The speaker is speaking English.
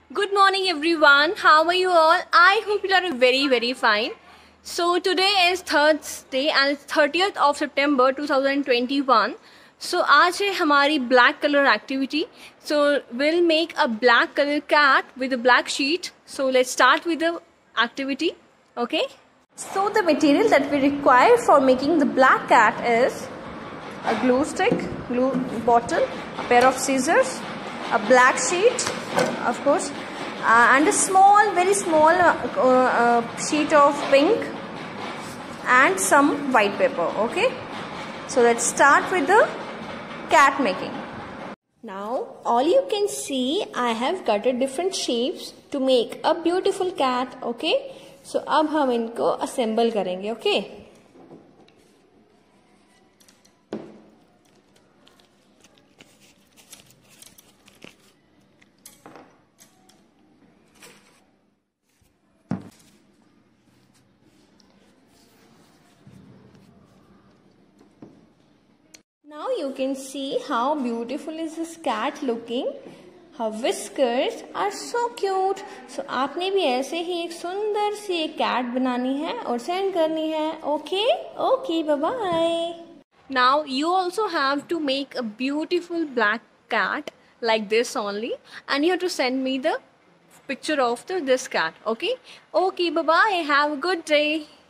Good morning everyone. How are you all? I hope you are very fine. So today is Thursday and it's 30th of September 2021. So आज है हमारी black color activity. So we'll make a black color cat with a black sheet. So let's start with the activity. Okay. So the material that we require for making the black cat is a glue stick, glue bottle, a pair of scissors, a black sheet, of course, and a very small sheet of pink and some white paper. Okay, so let's start with the cat making. Now all you can see, I have cut different shapes to make a beautiful cat. Okay, so अब हम इनको assemble करेंगे. Okay. Now you can see how beautiful is this cat looking. Her whiskers are so cute. So आपने भी ऐसे ही एक सुंदर सी एक cat बनानी है और send करनी है. Okay? Okay, bye-bye. Now you also have to make a beautiful black cat like this only, and you have to send me the picture of this cat. Okay? Okay, bye-bye. Have a good day.